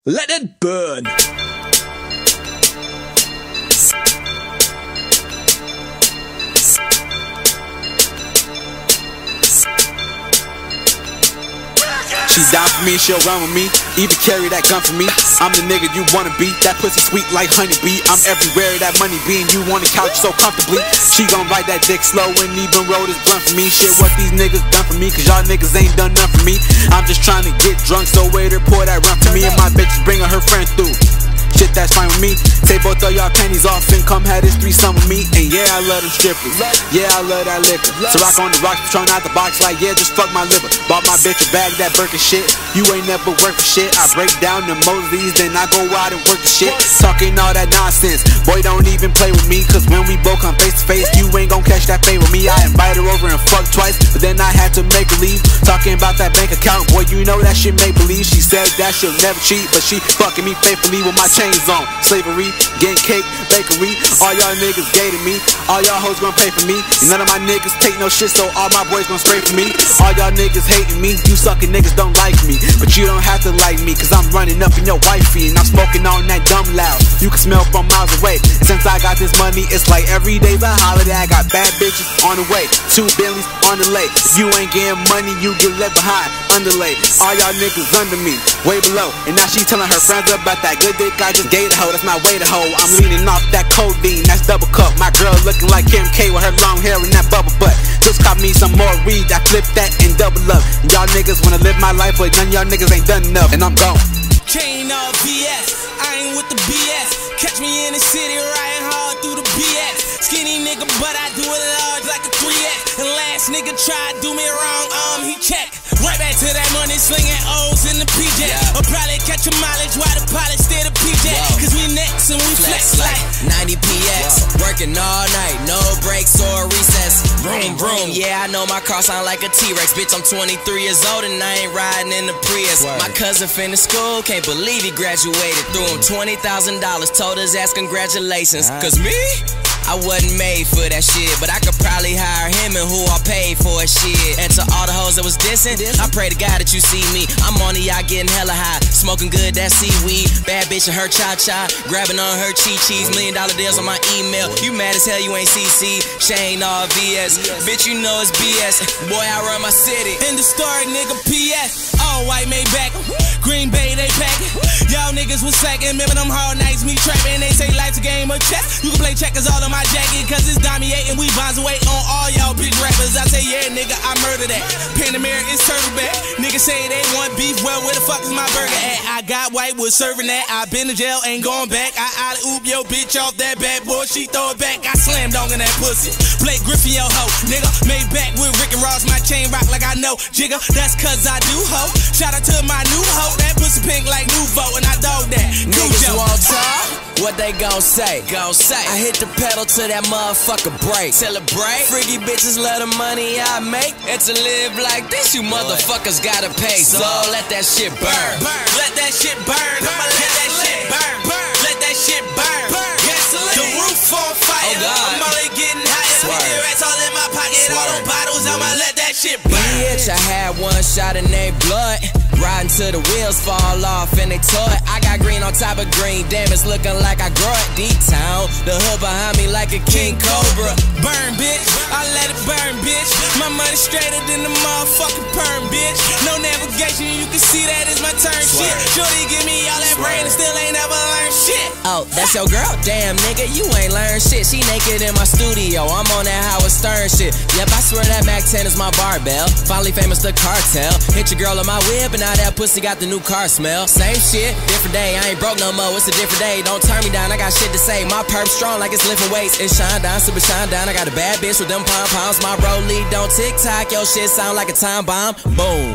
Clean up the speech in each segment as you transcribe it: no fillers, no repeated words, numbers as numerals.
Let it burn. She down for me, she'll run with me, even carry that gun for me. I'm the nigga you wanna be, that pussy sweet like honeybee. I'm everywhere that money be, and you on the couch so comfortably. She gon' ride that dick slow and even roll this blunt for me. Shit, what these niggas done for me, cause y'all niggas ain't done nothing for me. I'm just trying to get drunk, so waiter pour that run for me. And my bitches bringing her friend through. Shit, that's fine with me. Take both of y'all panties off and come have this threesome with me. And yeah, I love them strippers. Yeah, I love that liquor. So rock on the rocks, throwing out the box like, yeah, just fuck my liver. Bought my bitch a bag, that Birkin shit. You ain't never worked for shit. I break down the Mosleys, then I go out and work the shit. Talking all that nonsense. Boy, don't even play with me, cause when we both come face to face, you ain't gon' catch that fade with me. I invite her over and fuck twice, but then I had to make her leave. Talking about that bank account, boy, you know that shit make believe. She said that she'll never cheat, but she fucking me faithfully with my chains on. Slavery, getting cake, bakery. All y'all niggas gay to me. All y'all hoes gon' pay for me. And none of my niggas take no shit, so all my boys gon' spray for me. All y'all niggas hating me. You suckin' niggas don't like me, but you don't have to like me, cause I'm running up in your wifey, and I'm smoking on that dumb loud. You can smell from miles away. And since I got this money, it's like every day's a holiday. I got bad bitches on the way, 2 Bentleys on the lake. If you ain't getting money, you get left behind, underlay. All y'all niggas under me, way below. And now she telling her friends about that good dick I just gave the hoe. That's my way to hoe. I'm leaning off that codeine, that's double cup. My girl looking like Kim K with her long hair and that bubble butt. Just caught me some more weed, I flip that and double up. And y'all niggas wanna live my life, but none y'all niggas ain't done enough, and I'm gone. Chain all BS, I ain't with the BS. Catch me in the city riding hard through the BS. Skinny nigga, but I do it large like a 3X. And last nigga tried do me wrong, he check. Right back to that money, slinging O's in the PJ. I'll probably catch a mileage while the pilot stay the PJ. Cause we next and we flex like 90 PX. Working all night, no breaks or recess. Vroom, vroom, yeah, I know my car sound like a T-Rex. Bitch, I'm 23 years old and I ain't riding in the Prius. My cousin finished school, can't believe he graduated. Threw him $20,000, told his ass congratulations. Cause me? I wasn't made for that shit, but I could probably hire him and who I paid for his shit. And to all the hoes that was dissing, I pray to God that you see me. I'm on the yacht getting hella high, smoking good, that seaweed. Bad bitch and her cha-cha, grabbing on her chi-chis. $1 million deals on my email. You mad as hell, you ain't CC. Shane all VS, bitch, you know it's BS. Boy, I run my city. In the story, nigga, PS. All white Maybach, Green Bay, they packin'. Y'all niggas was slacking, remember them hard nights, me trapping. They say life's a game of chess. You can play checkers all of my jacket, cause it's Damier and we bonds away on all y'all bitch rappers. I say, yeah, nigga, I murder that. Panamera is turtle back. Niggas say they want beef, well, where the fuck is my burger at? I got white wood serving that. I been to jail, ain't going back. I oop yo bitch off that bad boy, she throw it back. I slam dong in that pussy. Blake Griffin, yo ho, nigga. Made back with Rick and Ross, my chain rock like I know. Jigga, that's cause I do ho. Shout out to my new hoe, that pussy pink like Nouveau, and I dog that. Niggas won't talk, what they gon' say? I hit the pedal to that motherfucker break. Celebrate. Freaky bitches love the money I make. And to live like this, you motherfuckers gotta pay. So let that shit burn. Let that shit burn. I'ma let that shit burn. Let that shit burn. The roof on fire. I'm only getting higher. Rats all in my pocket. All them bottles. I'ma let that shit burn. Bitch, I had one shot and they blood. Riding till the wheels fall off and they tore it. I got green on top of green, damn, it's looking like I grow it. Deep town, the hood behind me like a king cobra. Burn, bitch, I let it burn, bitch. My money straighter than the motherfucking perm, bitch. No navigation, you can see that is my turn shit. Shorty give me all that brain and still ain't never learned shit. Oh, that's your girl? Damn, nigga, you ain't learned shit. She naked in my studio, I'm on that Howard Stern shit. Yep, I swear that Mac 10 is my barbell. Finally famous, the cartel. Hit your girl on my whip and now that pussy got the new car smell. Same shit, different day, I ain't broke no more, it's a different day. Don't turn me down, I got shit to say. My perp strong like it's lifting weights. It's shine down, super shine down. I got a bad bitch with them pom-poms. My rollie don't tick-tock, your shit sound like a time bomb. Boom.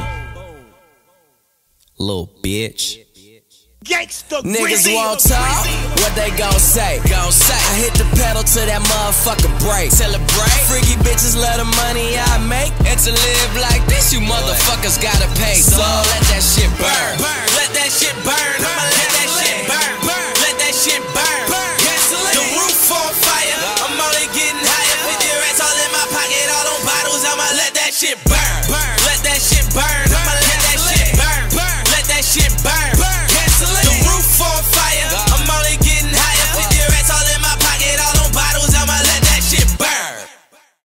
Little bitch. Gangsta Niggas won't talk, what they gon' say? I hit the pedal to that motherfucker break. Celebrate. Freaky bitches love the money I make. And to live like this, you motherfuckers gotta pay. So let that shit burn. Let that shit burn. I'ma let that shit burn. Let that shit burn.